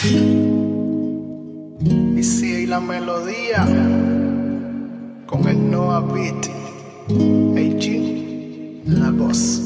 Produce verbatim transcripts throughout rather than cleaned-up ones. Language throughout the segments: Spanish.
Y si la melodía con el Noah Beat, A G, la voz.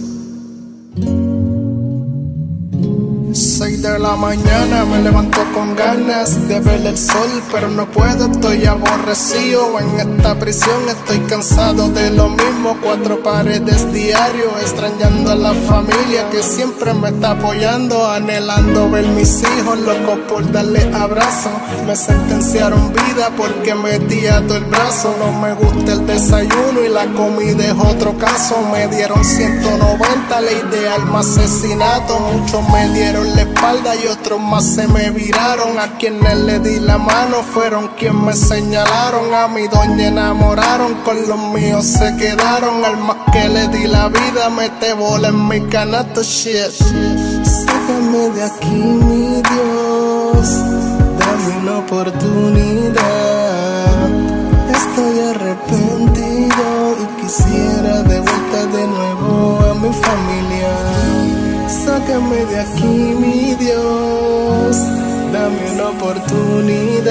Seis de la mañana me levanto con ganas de ver el sol, pero no puedo, estoy aborrecido en esta prisión. Estoy cansado de lo mismo, cuatro paredes diario, extrañando a la familia que siempre me está apoyando, anhelando ver mis hijos, loco por darle abrazo. Me sentenciaron vida porque metí a todo el brazo. No me gusta el desayuno y la comida es otro caso. Me dieron ciento noventa, ley de alma asesinato. Muchos me dieron la espalda y otros más se me viraron. A quienes le di la mano fueron quienes me señalaron. A mi doña enamoraron, con los míos se quedaron. Al más que le di la vida mete bola en mi canasto, shit. Sácame de aquí, mi Dios, dame una oportunidad. Estoy arrepentido y quisiera de vuelta de nuevo a mi familia. Sácame de aquí, mi Dios, dame una oportunidad.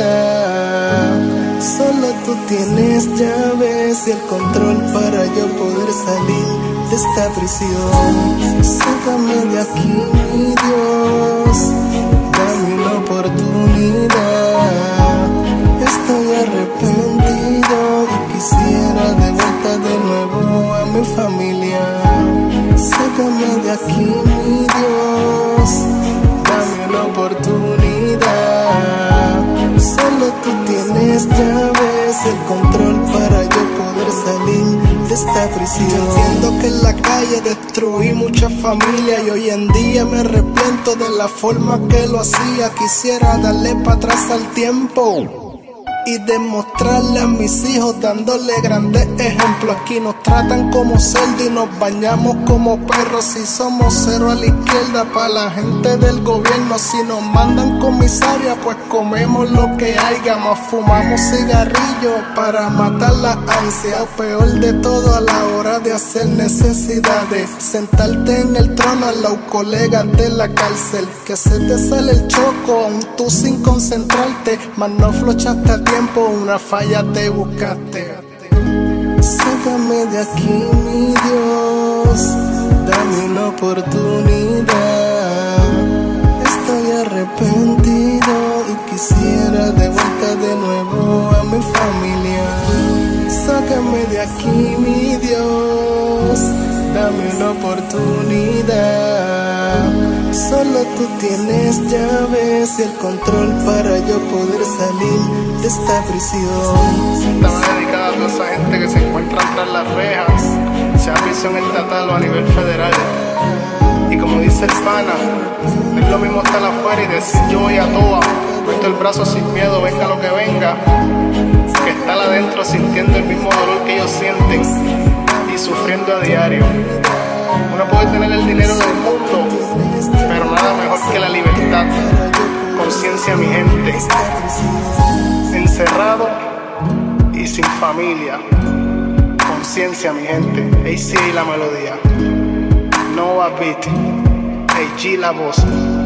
Solo tú tienes llaves y el control para yo poder salir de esta prisión. Sácame de aquí, mi Dios, dame una oportunidad. Estoy arrepentido y quisiera de vuelta de nuevo a mi familia. Sácame de aquí, mi Dios, dame una oportunidad. Solo tú tienes llaves y el control para yo poder salir de esta prisión. Yo entiendo que en la calle destruí muchas familias y hoy en día me arrepiento de la forma que lo hacía. Quisiera darle para atrás al tiempo y demostrarle a mis hijos dándole grandes ejemplos. Aquí nos tratan como cerdo y nos bañamos como perros. Si somos cero a la izquierda para la gente del gobierno, si nos mandan comisaria pues comemos lo que haya. Más fumamos cigarrillos para matar la ansia. O peor de todo, a la hora de hacer necesidades, sentarte en el trono al lado colegas de la cárcel. Que se te sale el choco aún tú sin concentrarte, mas no flochaste a tiempo, una falla te buscaste. Sácame de aquí, mi Dios, dame una oportunidad. Estoy arrepentido y quisiera de vuelta de nuevo a mi familia. Sácame de aquí, mi Dios, dame una oportunidad. Solo tú tienes llaves y el control para yo poder salir de esta prisión. Estaba dedicada a toda esa gente que se encuentra tras las rejas, sea prisión estatal o a nivel federal. Y como dice el pana, no es lo mismo estar afuera y decir yo voy a toa, puesto el brazo sin miedo, venga lo que venga, que estar adentro sintiendo el mismo dolor que ellos sienten y sufriendo a diario. Uno puede tener el dinero del mundo, pero nada mejor que la libertad. Conciencia, mi gente, encerrado y sin familia. Conciencia, mi gente. A C la melodía, Noah Beat, A G la voz.